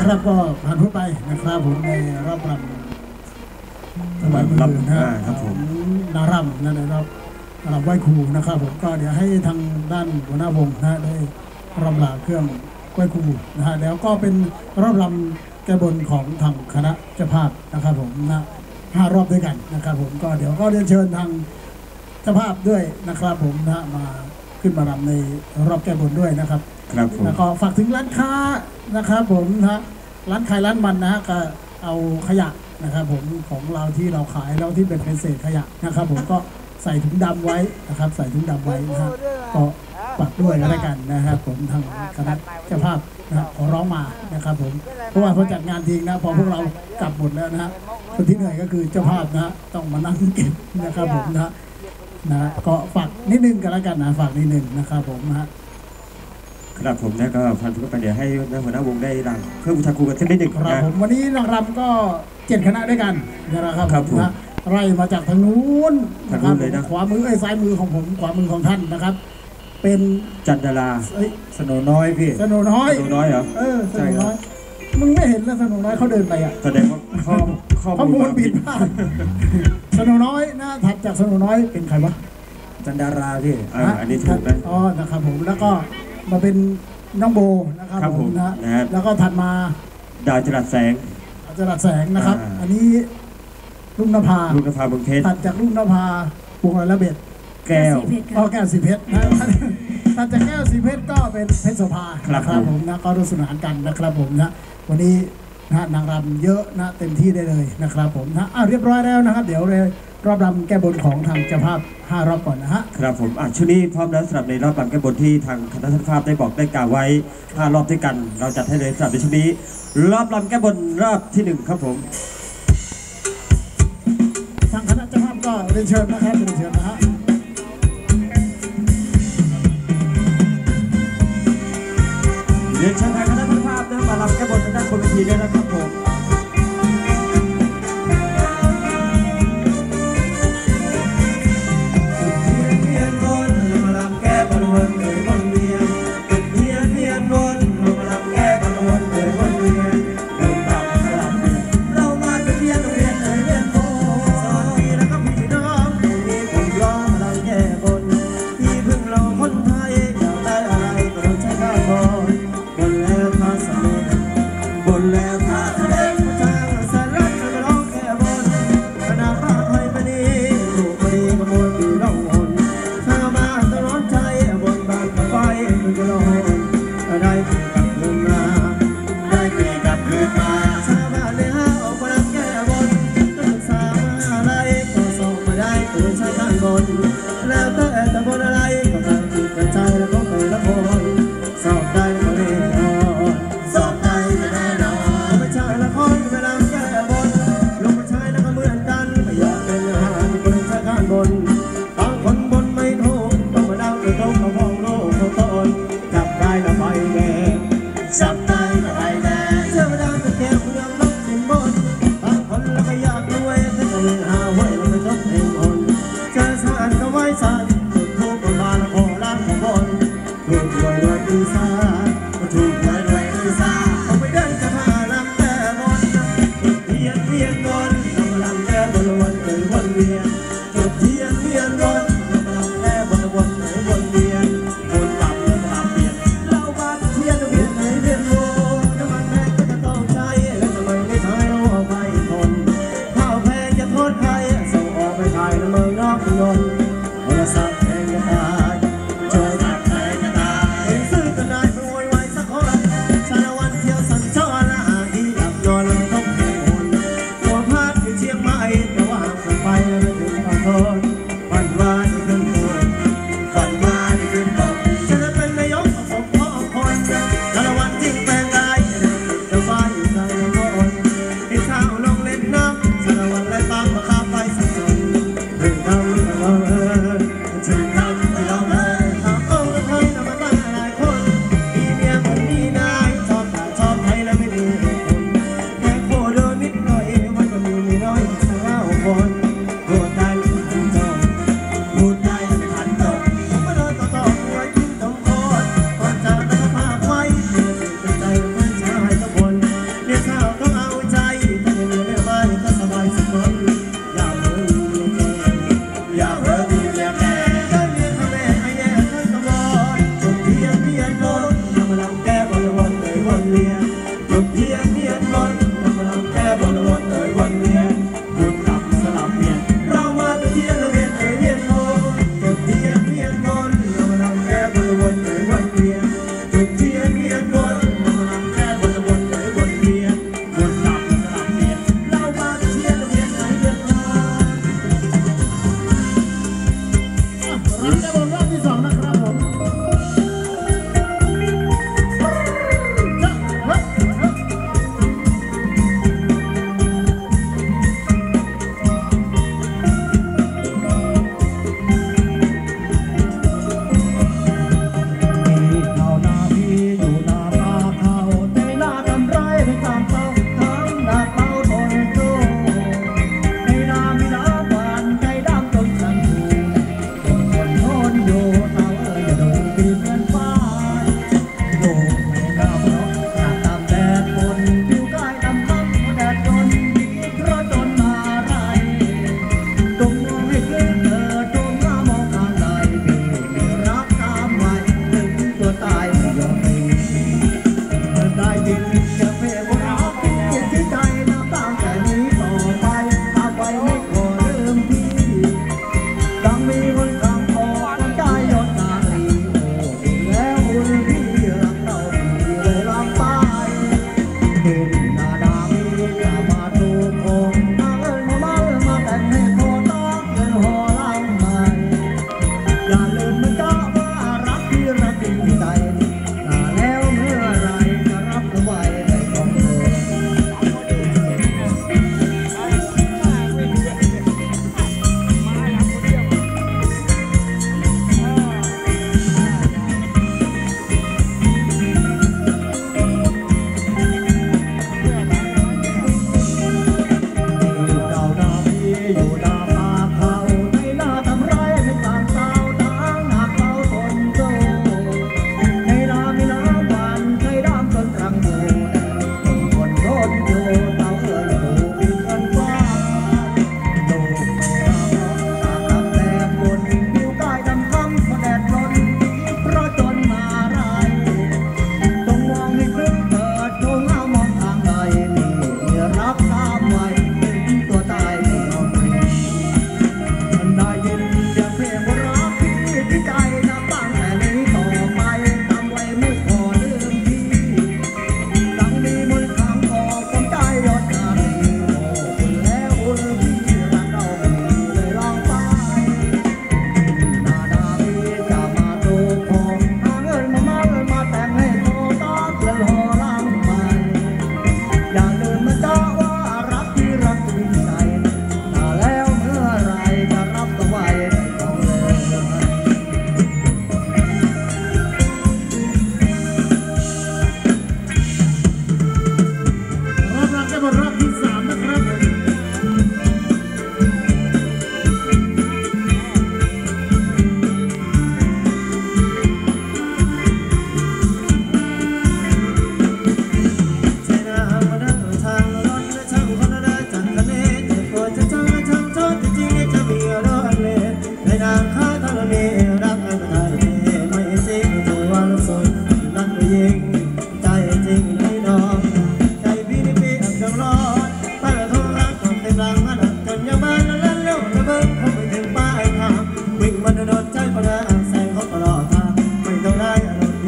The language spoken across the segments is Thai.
นะครับก็ผ่านพ้นไปนะครับผมในรอบรำถวายมือนะครับผมนารำนะครับรำไหว้ครูนะครับผมก็เดี๋ยวให้ทางด้านหัวหน้าวงนะได้รำลาเครื่องไหว้ครูนะฮะแล้วก็เป็นรอบรำแก้บนของทางคณะเจ้าภาพนะครับผมนะ5 รอบด้วยกันนะครับผมก็เดี๋ยวก็เรียนเชิญทางเจ้าภาพด้วยนะครับผมนะมาขึ้นมารำในรอบแก้บนด้วยนะครับแล้วก็ฝากถึงร้านค้านะครับผมนะร้านขายร้านมันนะฮะก็เอาขยะนะครับผมของเราที่เราขายแล้วที่เป็นเศษขยะนะครับผมก็ใส่ถุงดำไว้นะครับใส่ถุงดำไว้นะครับก็ฝากด้วยกันแล้วกันนะครับผมทางคณะเจ้าภาพนะขอร้องมานะครับผมเพราะว่าพอจัดงานทีนะพอพวกเรากลับหมดแล้วนะฮะคนที่เหนื่อยก็คือเจ้าภาพนะต้องมานั่งเก็บนะครับผมนะก็ฝากนิดนึงกันแล้วกันนะฝากนิดนึงนะครับผมครับผมแล้วก็พันธุกรรมเดี๋ยวให้หัวหน้าวงได้รำเพื่อบูชาครูกันสักนิดหนึ่งครับผมวันนี้นางรำก็7 คณะด้วยกันนะครับนะไล่มาจากทางนู้นนะครับขวามือซ้ายมือของผมขวามือของท่านนะครับเป็นจันดาราสโนน้อยพี่สโนน้อยเหรอสโนน้อยมึงไม่เห็นแล้วสโนน้อยเขาเดินไปอ่ะแสดงว่าข้อมูลผิดพลาดสโนน้อยนะถัดจากสโนน้อยเป็นใครวะจันดาราพี่อันนี้ถูกนะนะครับผมแล้วก็มาเป็นน้องโบนะครับผมนะแล้วก็ถัดมาดาวจรัสแสงนะครับอันนี้ลุงนภาเมืองเพชรถัดจากลุงนภาวงระเบิดแก้วแก้วสีเพชรนะถัดจากแก้วสีเพชรก็เป็นเพชรโสภาครับผมนะก็ร่วมสนานกันนะครับผมนะวันนี้นะนางรำเยอะนะเต็มที่ได้เลยนะครับผมนะเรียบร้อยแล้วนะครับเดี๋ยวเลยรอบรำแก้บนของทางเจ้าภาพ5 รอบก่อนนะฮะครับผมชุดนี้พร้อมแล้วสำหรับในรอบรำแก้บนที่ทางคณะเจ้าภาพได้บอกได้กล่าวไว้5 รอบด้วยกันเราจัดให้เลยสำหรับในชุดนี้รอบรำแก้บนรอบที่1ครับผมทางคณะเจ้าภาพก็เรียนเชิญนะครับเรียนเชิญนะฮะเรียนเชิญทางคณะเจ้าภาพนะมารำแก้บนทางด้านบนเวทีด้วยนะครับผมแล้ว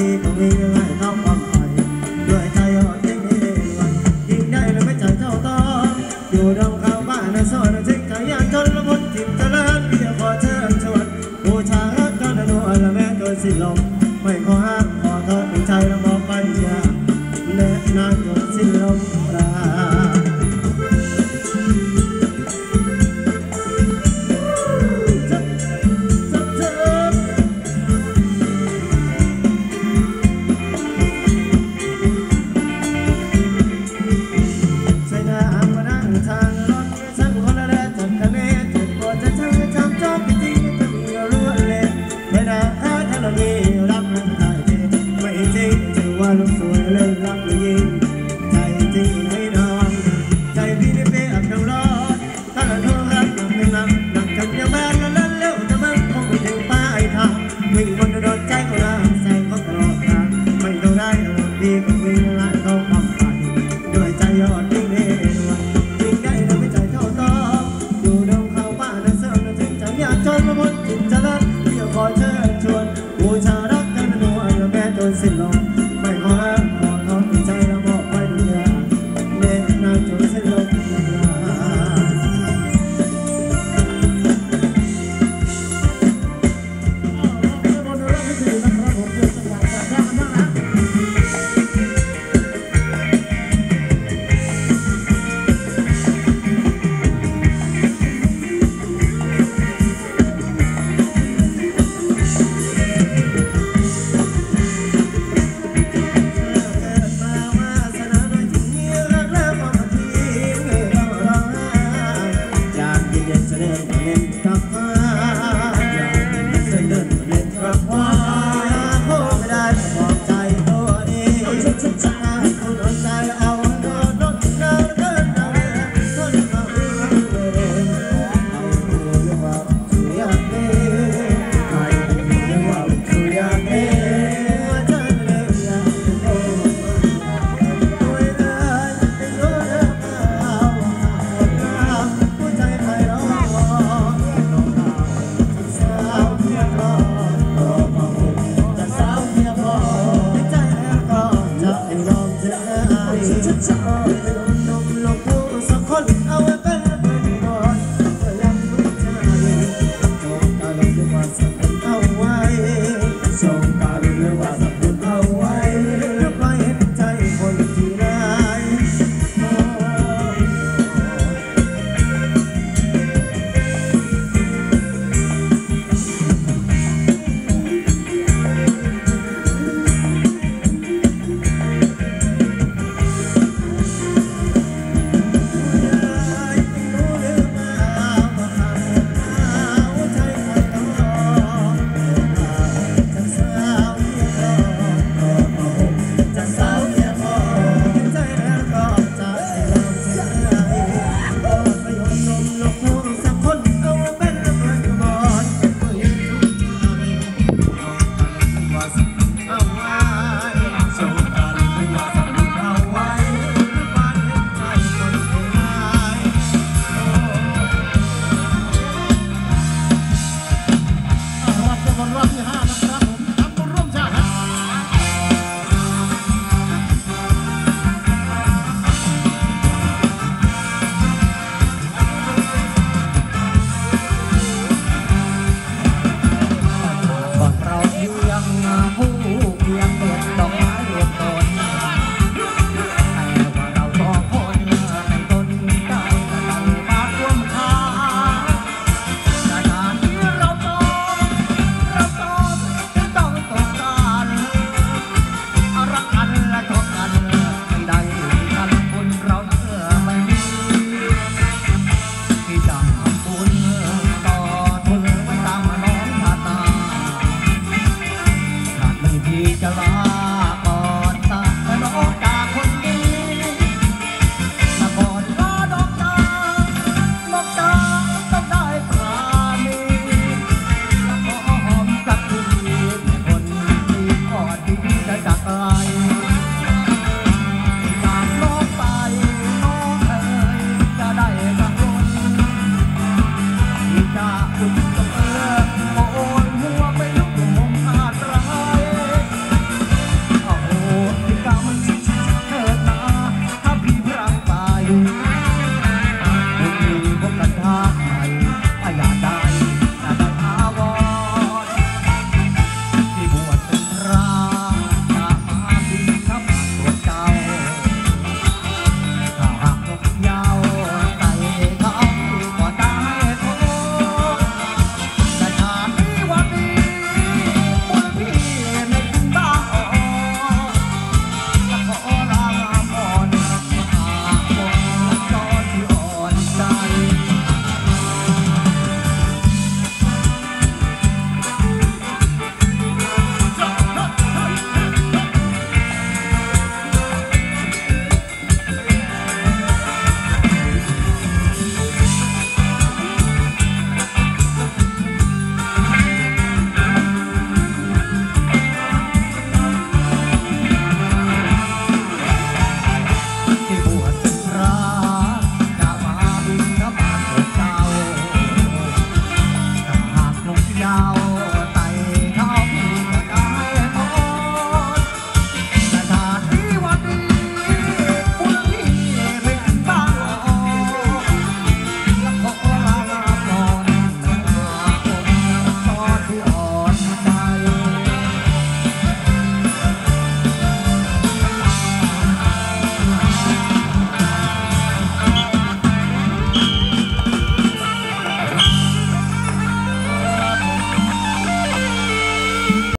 พี่ก็มีให้เท่าความไปด้วยใจอ่อนยิ่งวันยิ่งได้และไม่ใจเท่าตอนอยู่ดงเขาบ้านในซอยในทิ้งใจยากจนละมุนจิตเจริญพี่ขอเชิญชวนบูชารักกันนวลและแม้โดยสิ้นลมไม่ขอห้ามขอโทษใจและมองไปอย่าแน่นานจนสิ้นลมปราลูกสวยเล่นรักเลยยิงใจจริงให้นอนใจพี่นี่เป๊ะอับดังร้อนถ้าเราโทรรักยังไม่รักนักกันยังแม่นแล้วเร็วจะมันคงไม่ถึงปลายทางวิ่งบนโดนใจเขาละแสงเขาตลอดทางไม่ต้องได้ดีก็วิ่งละเขาความฝันด้วยใจยอดยิ่งเล่นวันยิ่งได้แต่ไม่ใจเท่าตออยู่ดงเขาบ้านในเสื้อในถึงใจอยากจนละมุนจิตจะรักที่ขอเชิญชวนบูชารักกันนวลและแม้จนสิ้นลมไม่ขอขอท้อใจเราบอกไปดูแลเล่นน้ำจนเส้นลมจะลา